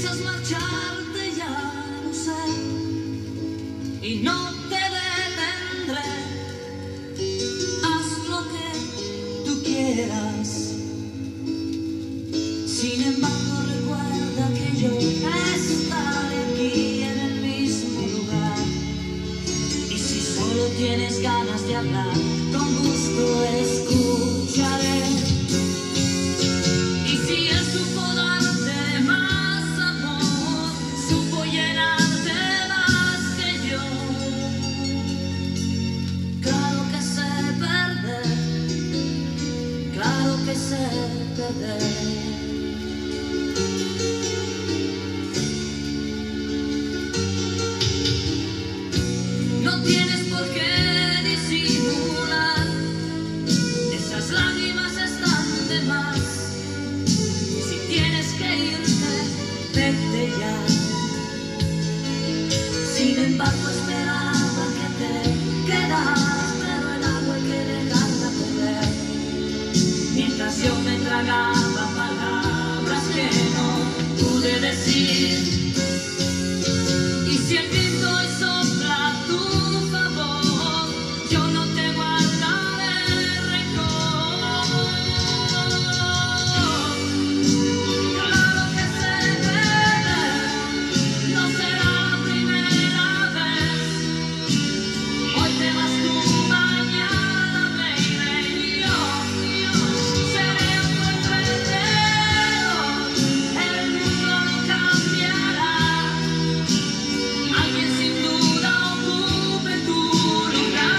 piensas marcharte, ya lo sé, y no te detendré. Haz lo que tú quieras. Sin embargo, recuerda que yo estaré aquí en el mismo lugar. Y si solo tienes ganas de hablar, con gusto escucharé. Y si él supo darte más amor, supo llenarte más que yo. Claro que sé perder, claro que sé perder. No tienes por qué disimular, esas lágrimas están de más. Si tienes que irte, vete ya. Sin embargo, esperaba que te quedaras, pero el agua hay que dejarla correr. Mientras yo me tragaba palabras que no pude decir. Y si el viento hoy sopla a tu favor, yo no te guardaré rencor. Claro que sé perder, no será la primera vez. Hoy te vas tú, mañana me iré yo seré un buen perdedor. El mundo no cambiará. Alguien sin duda ocupe tu lugar.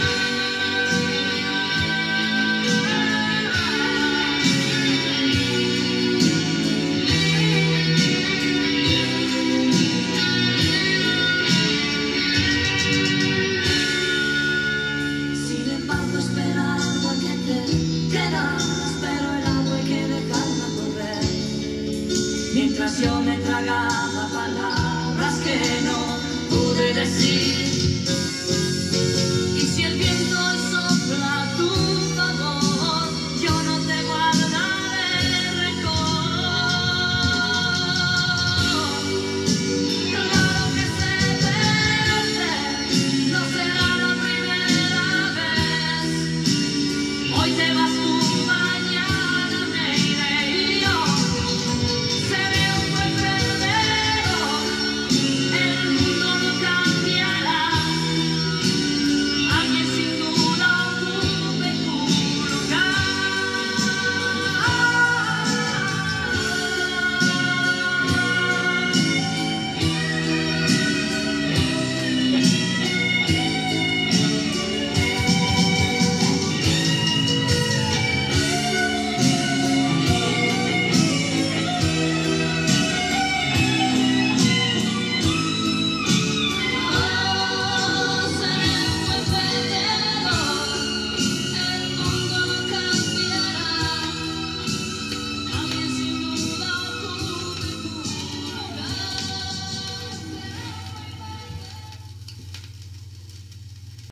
Sin embargo, esperaba que te quedaras, pero el agua hay que dejarla correr. Mientras yo me tragaba